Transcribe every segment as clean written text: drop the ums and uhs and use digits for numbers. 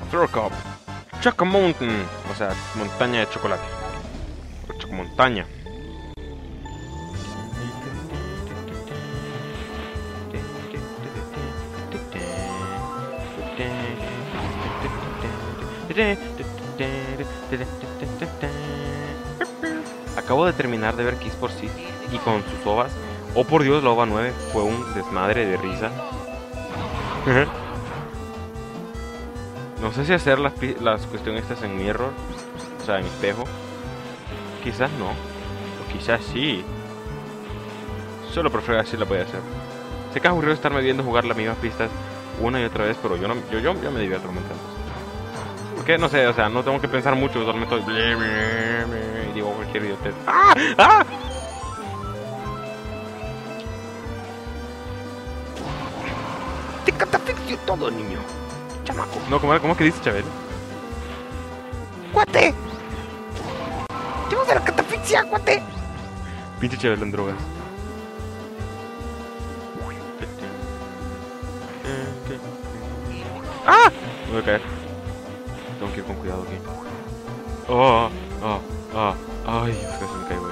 Throw Cup. Choco Mountain. O sea, montaña de chocolate. O chocomontaña. Acabo de terminar de ver Kiss for Six y con sus ovas. Oh por Dios, la ova 9 fue un desmadre de risa. No sé si hacer las cuestiones estas en mirror, o sea, en espejo. Quizás no, o quizás sí. Solo prefiero así la voy a hacer. Sé que es aburrido estarme viendo jugar las mismas pistas una y otra vez, pero yo me divierto montando. Porque no sé, o sea, no tengo que pensar mucho, solamente estoy y digo cualquier idiotez. ¡Ah! ¡Ah! Te catafixio todo, niño. Chamaco. No, ¿cómo es que dice Chabelo? ¡Cuate! ¡Te vas a la catafixia, cuate! Pinche Chabelo en drogas. ¡Ah! Me voy a caer. Tengo que ir con cuidado aquí. Ay, casi me caigo.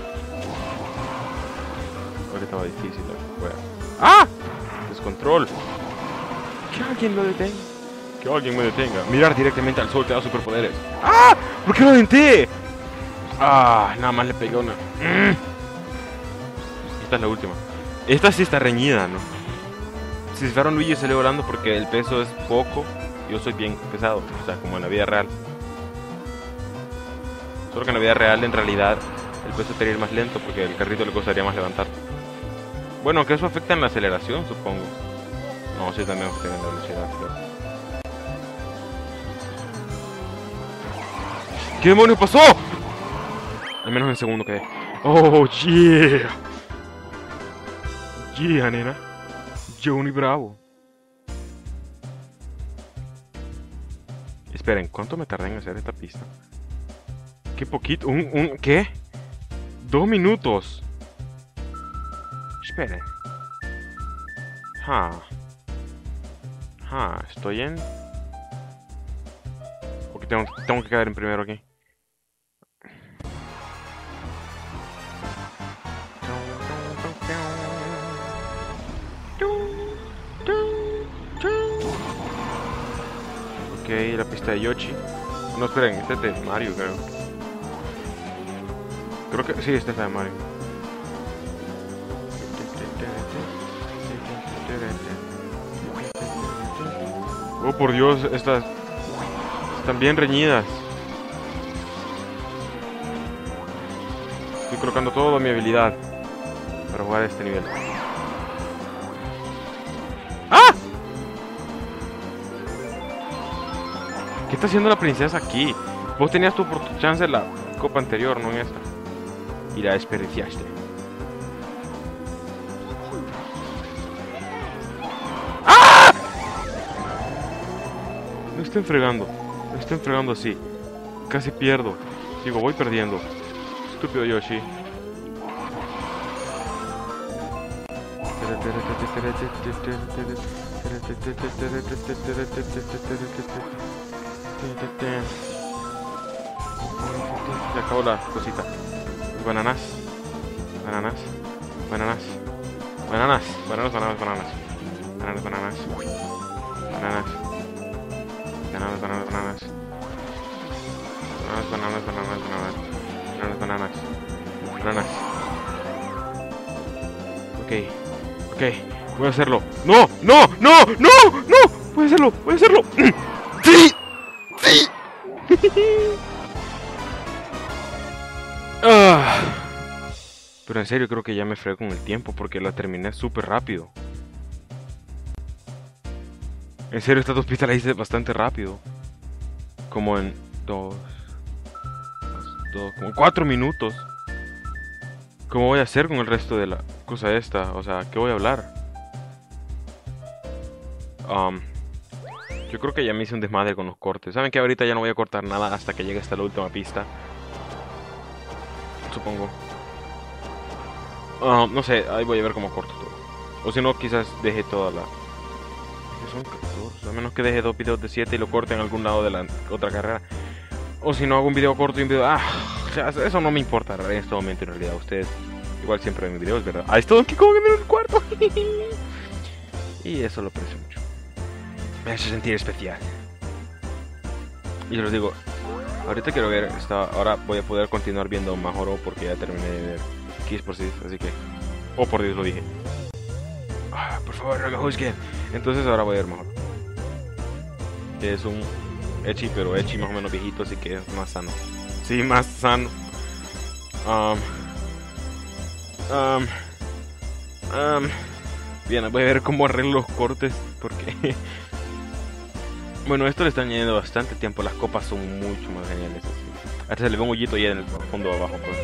Ahorita estaba difícil la juega. ¡Ah! Descontrol. Que alguien lo detenga. Que alguien me detenga. Mirar directamente al sol te da superpoderes. ¡Ah! ¿Por qué lo aventé? Ah, nada más le pegué una. Esta es la última. Esta sí está reñida, ¿no? Si fueron Luigi salió volando porque el peso es poco. Yo soy bien pesado, o sea, como en la vida real. Solo que en la vida real, en realidad, el peso sería ir más lento porque el carrito le costaría más levantar. Bueno, que eso afecta en la aceleración, supongo. No, sí, también afecta en la velocidad, pero... ¿Qué demonios pasó? Al menos en segundo quedé. Oh, yeah. Yeah, nena. Johnny Bravo. Esperen, ¿cuánto me tardé en hacer esta pista? Qué poquito, ¿qué? 2 minutos. Esperen. Estoy en... Porque tengo que quedar en primero aquí. Ok, la pista de Yoshi. No, esperen, esta es de Mario, creo. Creo que... sí, esta es la de Mario. Oh, por Dios, estas... están bien reñidas. Estoy colocando toda mi habilidad para jugar a este nivel. ¡Ah! ¿Qué está haciendo la princesa aquí? Vos tenías tu chance en la copa anterior, no en esta. Y la desperdiciaste. ¡Ah! Me estoy enfregando así. Casi pierdo. Digo, voy perdiendo. Estúpido Yoshi. Se acabó la cosita. Bananas. Bananas. Bananas. Bananas. Bananas, bananas, bananas. Bananas, bananas. Bananas. Bananas, bananas, bananas. Bananas, bananas, bananas, bananas. Bananas, bananas. Bananas. Ok. Voy a hacerlo. ¡No! ¡No! ¡No! ¡No! ¡No! Voy a hacerlo. Voy a hacerlo. ¡Sí! ¡Sí! Pero en serio creo que ya me fregué con el tiempo porque la terminé súper rápido. En serio estas dos pistas las hice bastante rápido. Como en como 4 minutos. ¿Cómo voy a hacer con el resto de la cosa esta? O sea, ¿qué voy a hablar? Yo creo que ya me hice un desmadre con los cortes. ¿Saben que ahorita ya no voy a cortar nada hasta que llegue hasta la última pista? Supongo. No sé, ahí voy a ver cómo corto todo. O si no, quizás deje toda la... son 14. A menos que deje 2 videos de 7 y lo corte en algún lado de la otra carrera. O si no hago un video corto y un video... o sea, eso no me importa en este momento en realidad. Ustedes igual siempre ven mis videos, ¿verdad? Ahí está Donkey Kong en el cuarto. Y eso lo aprecio mucho. Me hace sentir especial. Y yo les digo, ahorita quiero ver, ahora voy a poder continuar viendo Majoro porque ya terminé de ver Kiss por sí, así que... Oh, por Dios, lo dije. Por favor, no me juzguen. Entonces ahora voy a ver Majoro. Que es un Ecchi, pero Ecchi más o menos viejito, así que es más sano. Sí, más sano. Bien, voy a ver cómo arreglo los cortes, porque... Bueno, esto le está añadiendo bastante tiempo. Las copas son mucho más geniales. Así. Hasta se le ve un hoyito ya en el fondo abajo. Pues.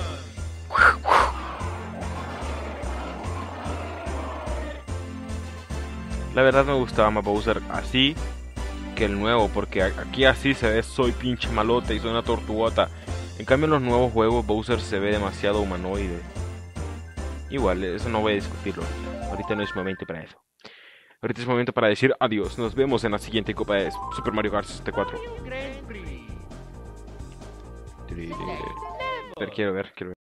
La verdad me gustaba más Bowser así que el nuevo, porque aquí así se ve soy pinche malote y soy una tortugota. En cambio en los nuevos juegos Bowser se ve demasiado humanoide. Igual, eso no voy a discutirlo ahorita. Ahorita no es momento para eso. Ahorita es momento para decir adiós. Nos vemos en la siguiente copa de Super Mario Kart 64. Pero quiero ver.